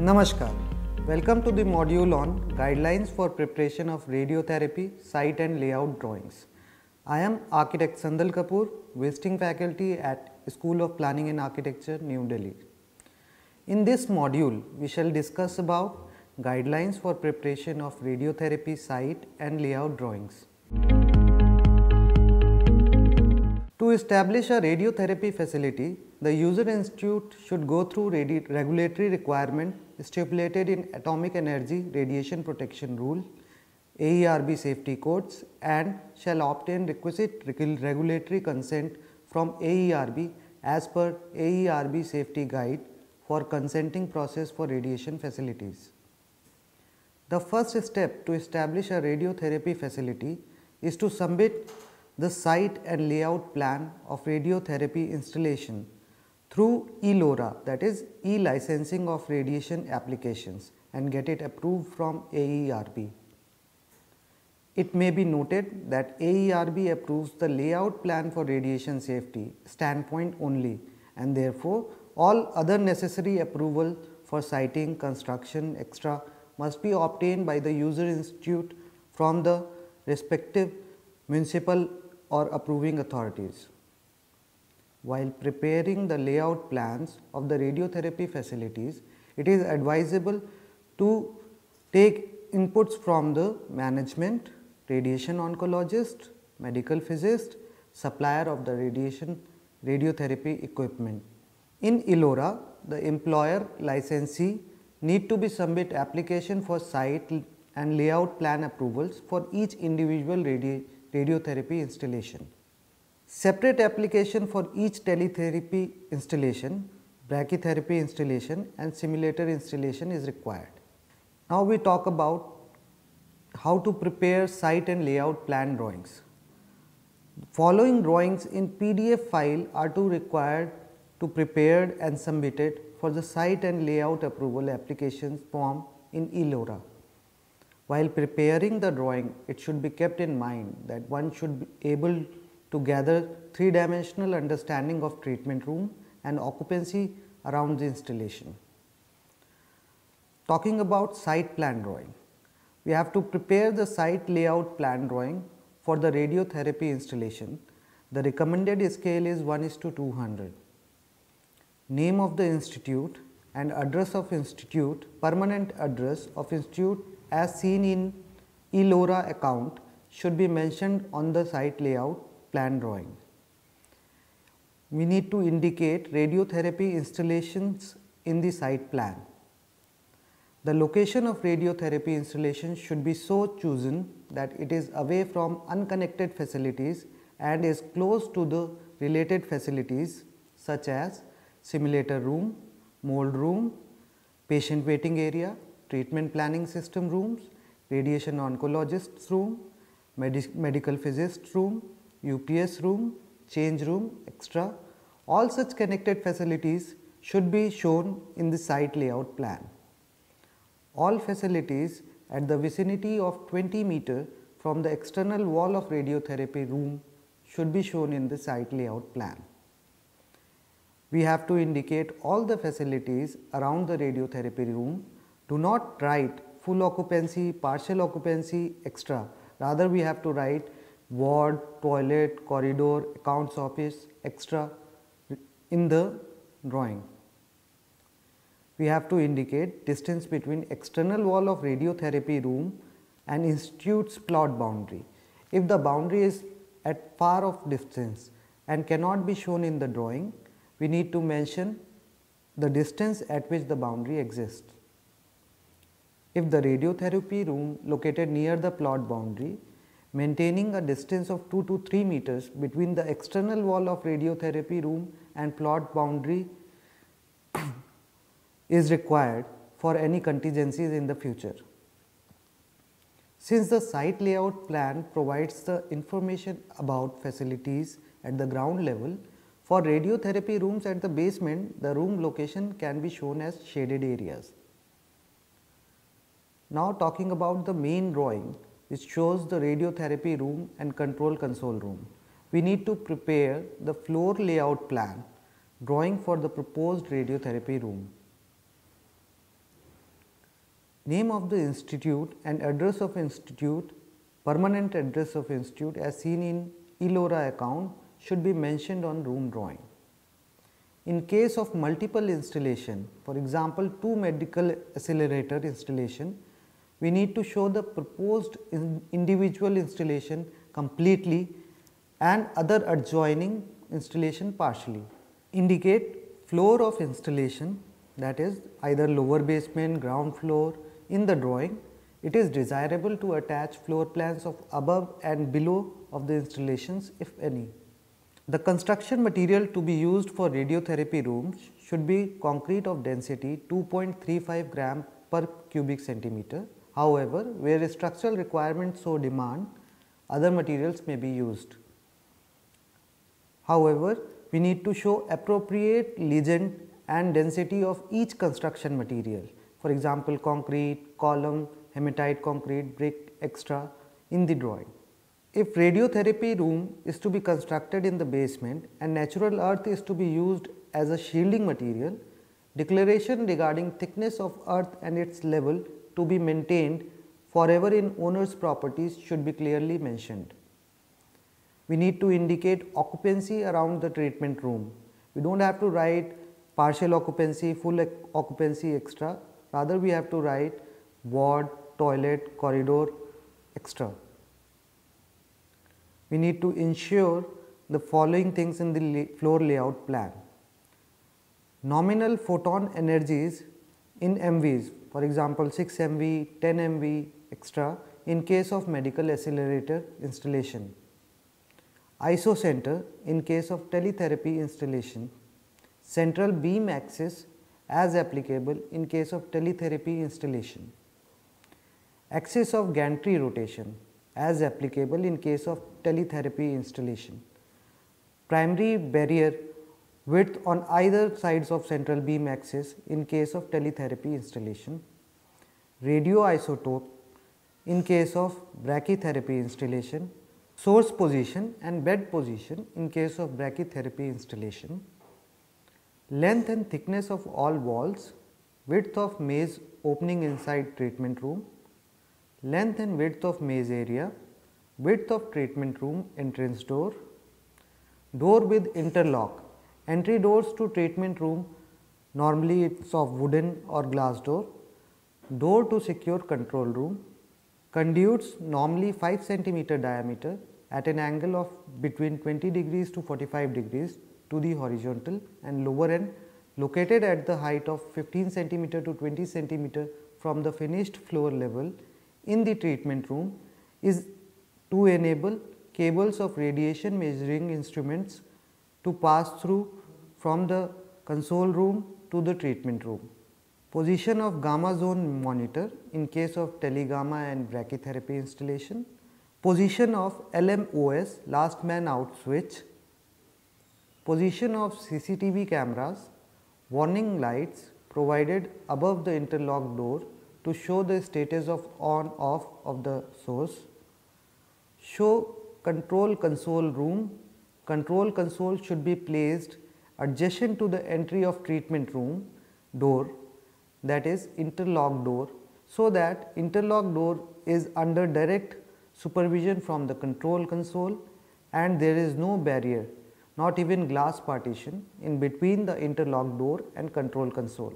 Namaskar. Welcome to the module on Guidelines for Preparation of Radiotherapy Site and Layout Drawings. I am Architect Sandal Kapoor, visiting faculty at School of Planning and Architecture, New Delhi. In this module, we shall discuss about Guidelines for Preparation of Radiotherapy Site and Layout Drawings. To establish a radiotherapy facility, the user institute should go through regulatory requirement stipulated in Atomic Energy Radiation Protection Rule, AERB safety codes, and shall obtain requisite regulatory consent from AERB as per AERB safety guide for consenting process for radiation facilities. The first step to establish a radiotherapy facility is to submit the site and layout plan of radiotherapy installation through E-LORA, that is E-Licensing of Radiation Applications, and get it approved from AERB. It may be noted that AERB approves the layout plan for radiation safety standpoint only, and therefore, all other necessary approval for siting, construction, etc. must be obtained by the user institute from the respective municipal or approving authorities. While preparing the layout plans of the radiotherapy facilities, it is advisable to take inputs from the management, radiation oncologist, medical physicist, supplier of the radiotherapy equipment. In E-LORA, the employer licensee need to be submit application for site and layout plan approvals for each individual radiotherapy installation. Separate application for each teletherapy installation, brachytherapy installation and simulator installation is required. Now we talk about how to prepare site and layout plan drawings. Following drawings in PDF file are required to prepared and submitted for the site and layout approval applications form in E-LORA. While preparing the drawing, it should be kept in mind that one should be able to gather three-dimensional understanding of treatment room and occupancy around the installation. Talking about site plan drawing, we have to prepare the site layout plan drawing for the radiotherapy installation. The recommended scale is 1:200. Name of the institute and address of institute, permanent address of institute as seen in E-LORA account should be mentioned on the site layout plan drawing. We need to indicate radiotherapy installations in the site plan. The location of radiotherapy installation should be so chosen that it is away from unconnected facilities and is close to the related facilities such as simulator room, mold room, patient waiting area, treatment planning system rooms, radiation oncologist's room, medical physicist room, UPS room, change room, etc. All such connected facilities should be shown in the site layout plan. All facilities at the vicinity of 20 meter from the external wall of radiotherapy room should be shown in the site layout plan. We have to indicate all the facilities around the radiotherapy room. Do not write full occupancy, partial occupancy, etc. Rather, we have to write ward, toilet, corridor, accounts office, etc. in the drawing. We have to indicate distance between external wall of radiotherapy room and institute's plot boundary. If the boundary is at far off distance and cannot be shown in the drawing, we need to mention the distance at which the boundary exists. If the radiotherapy room located near the plot boundary, maintaining a distance of 2 to 3 meters between the external wall of radiotherapy room and plot boundary is required for any contingencies in the future. Since the site layout plan provides the information about facilities at the ground level, for radiotherapy rooms at the basement, the room location can be shown as shaded areas. Now talking about the main drawing, which shows the radiotherapy room and control console room. We need to prepare the floor layout plan drawing for the proposed radiotherapy room. Name of the institute and address of institute, permanent address of institute as seen in ELORA account should be mentioned on room drawing. In case of multiple installation, for example, 2 medical accelerator installation, we need to show the proposed individual installation completely and other adjoining installation partially. Indicate floor of installation, that is either lower basement, ground floor in the drawing. It is desirable to attach floor plans of above and below of the installations if any. The construction material to be used for radiotherapy rooms should be concrete of density 2.35 gram per cubic centimeter. However, where structural requirements so demand, other materials may be used. However, we need to show appropriate legend and density of each construction material. For example, concrete, column, hematite concrete, brick, etc. in the drawing. If radiotherapy room is to be constructed in the basement and natural earth is to be used as a shielding material, declaration regarding thickness of earth and its level to be maintained forever in owner's properties should be clearly mentioned. We need to indicate occupancy around the treatment room. We do not have to write partial occupancy, full occupancy, etc. Rather, we have to write ward, toilet, corridor, etc. We need to ensure the following things in the floor layout plan. Nominal photon energies in MVs, for example, 6 MV, 10 MV, etc. in case of medical accelerator installation. Isocenter in case of teletherapy installation. Central beam axis as applicable in case of teletherapy installation. Axis of gantry rotation as applicable in case of teletherapy installation. Primary barrier width on either sides of central beam axis in case of teletherapy installation. Radioisotope in case of brachytherapy installation. Source position and bed position in case of brachytherapy installation. Length and thickness of all walls, width of maze opening inside treatment room, length and width of maze area, width of treatment room entrance door, door with interlock. Entry doors to treatment room, normally it is of wooden or glass door, door to secure control room, conduits normally 5 centimeter diameter at an angle of between 20 degrees to 45 degrees to the horizontal and lower end located at the height of 15 centimeter to 20 centimeter from the finished floor level in the treatment room is to enable cables of radiation measuring instruments to pass through from the console room to the treatment room. Position of gamma zone monitor in case of telegamma and brachytherapy installation. Position of LMOS last man out switch. Position of CCTV cameras, warning lights provided above the interlock door to show the status of on off of the source. Show control console room. Control console should be placed adjacent to the entry of treatment room door, that is interlock door, so that interlock door is under direct supervision from the control console and there is no barrier, not even glass partition in between the interlock door and control console.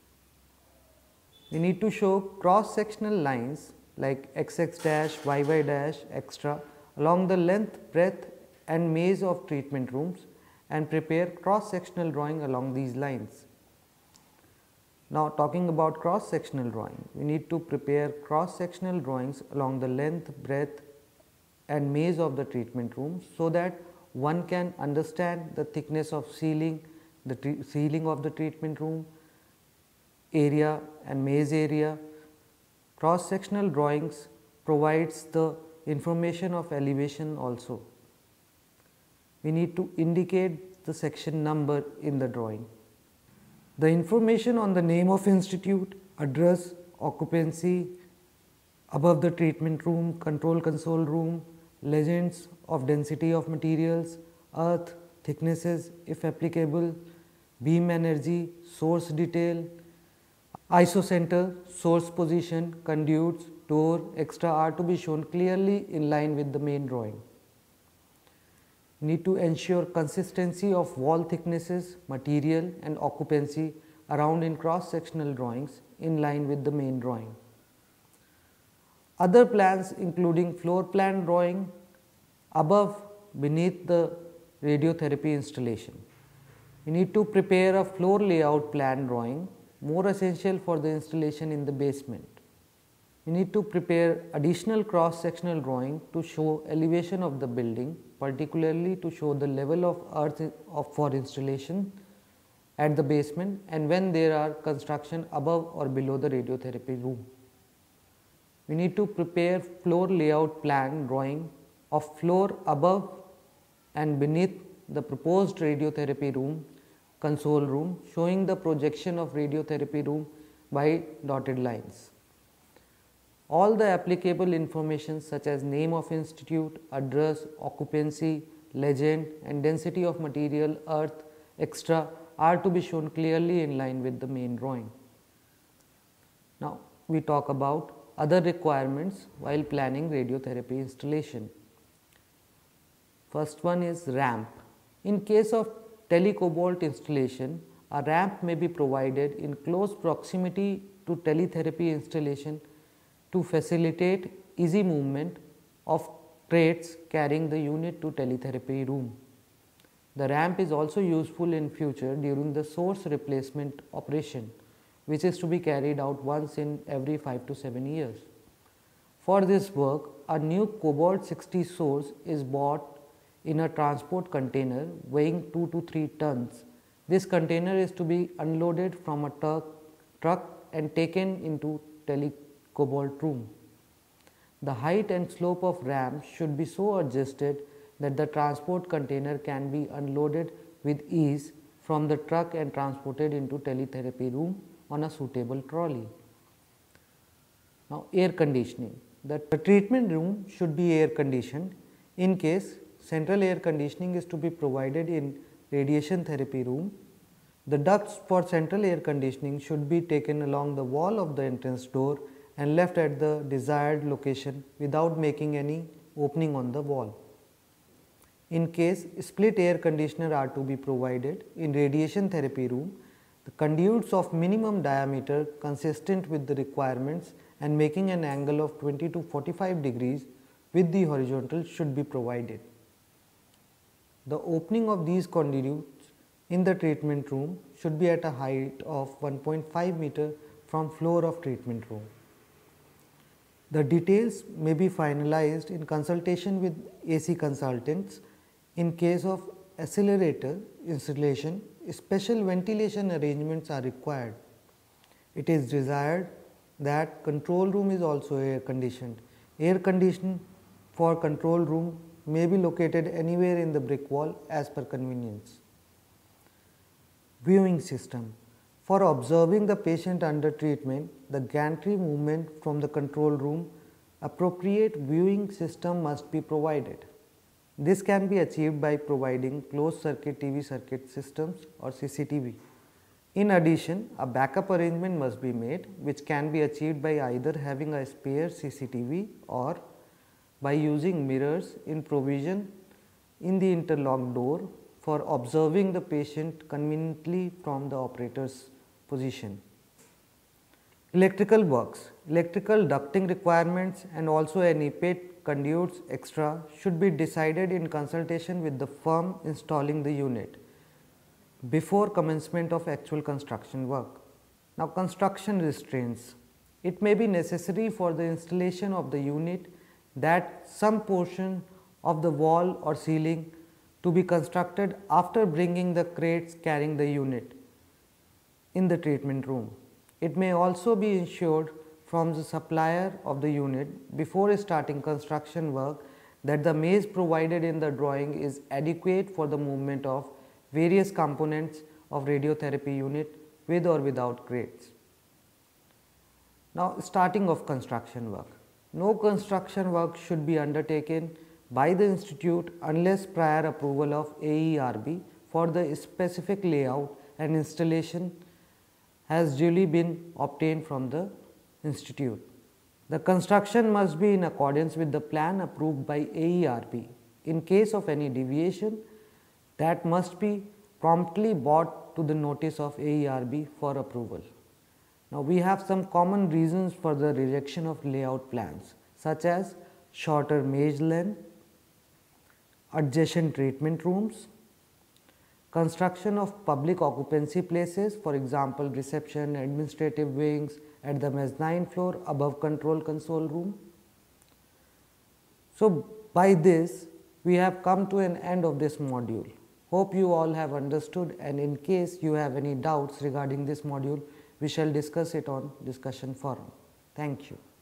We need to show cross sectional lines like XX dash, YY dash, etc. along the length, breadth and maze of treatment rooms and prepare cross sectional drawing along these lines. Now, talking about cross sectional drawing, we need to prepare cross sectional drawings along the length, breadth and maze of the treatment room, so that one can understand the thickness of ceiling, the ceiling of the treatment room, area and maze area. Cross sectional drawings provides the information of elevation also. We need to indicate the section number in the drawing. The information on the name of institute, address, occupancy, above the treatment room, control console room, legends of density of materials, earth, thicknesses if applicable, beam energy, source detail Isocenter, source position, conduits, door, extra are to be shown clearly in line with the main drawing. Need to ensure consistency of wall thicknesses, material and occupancy around in cross sectional drawings in line with the main drawing. Other plans including floor plan drawing above beneath the radiotherapy installation. We need to prepare a floor layout plan drawing, more essential for the installation in the basement. We need to prepare additional cross sectional drawing to show elevation of the building, particularly to show the level of earth for installation at the basement and when there are construction above or below the radiotherapy room. We need to prepare floor layout plan drawing of floor above and beneath the proposed radiotherapy room, console room, showing the projection of radiotherapy room by dotted lines. All the applicable information such as name of institute, address, occupancy, legend and density of material, earth, extra are to be shown clearly in line with the main drawing. Now, we talk about other requirements while planning radiotherapy installation. First one is ramp. In case of telecobalt installation, a ramp may be provided in close proximity to teletherapy installation to facilitate easy movement of crates carrying the unit to teletherapy room. The ramp is also useful in future during the source replacement operation, which is to be carried out once in every 5 to 7 years. For this work, a new cobalt 60 source is bought in a transport container weighing 2 to 3 tons. This container is to be unloaded from a truck and taken into telecobalt room. The height and slope of ramp should be so adjusted that the transport container can be unloaded with ease from the truck and transported into teletherapy room on a suitable trolley. Now, air conditioning. The treatment room should be air conditioned. In case central air conditioning is to be provided in radiation therapy room, the ducts for central air conditioning should be taken along the wall of the entrance door and left at the desired location without making any opening on the wall. In case split air conditioner are to be provided in radiation therapy room, the conduits of minimum diameter consistent with the requirements and making an angle of 20 to 45 degrees with the horizontal should be provided. The opening of these conduits in the treatment room should be at a height of 1.5 meter from floor of treatment room. The details may be finalized in consultation with AC consultants. In case of accelerator installation, special ventilation arrangements are required. It is desired that control room is also air conditioned. Air conditioning for control room may be located anywhere in the brick wall as per convenience. Viewing system. For observing the patient under treatment, the gantry movement from the control room, appropriate viewing system must be provided. This can be achieved by providing closed circuit TV circuit systems or CCTV. In addition, a backup arrangement must be made, which can be achieved by either having a spare CCTV or by using mirrors in provision in the interlocked door for observing the patient conveniently from the operator's position. Electrical works, electrical ducting requirements and also an EPET conduits extra should be decided in consultation with the firm installing the unit before commencement of actual construction work. Now, construction restraints. It may be necessary for the installation of the unit that some portion of the wall or ceiling to be constructed after bringing the crates carrying the unit in the treatment room. It may also be ensured from the supplier of the unit before starting construction work that the maze provided in the drawing is adequate for the movement of various components of radiotherapy unit with or without crates. Now, starting of construction work. No construction work should be undertaken by the institute unless prior approval of AERB for the specific layout and installation has duly been obtained from the institute. The construction must be in accordance with the plan approved by AERB. In case of any deviation, that must be promptly brought to the notice of AERB for approval. Now, we have some common reasons for the rejection of layout plans, such as shorter maze length, adjacent treatment rooms, construction of public occupancy places, for example, reception, administrative wings at the mezzanine floor above control console room. So, by this we have come to an end of this module. Hope you all have understood, and in case you have any doubts regarding this module, we shall discuss it on discussion forum. Thank you.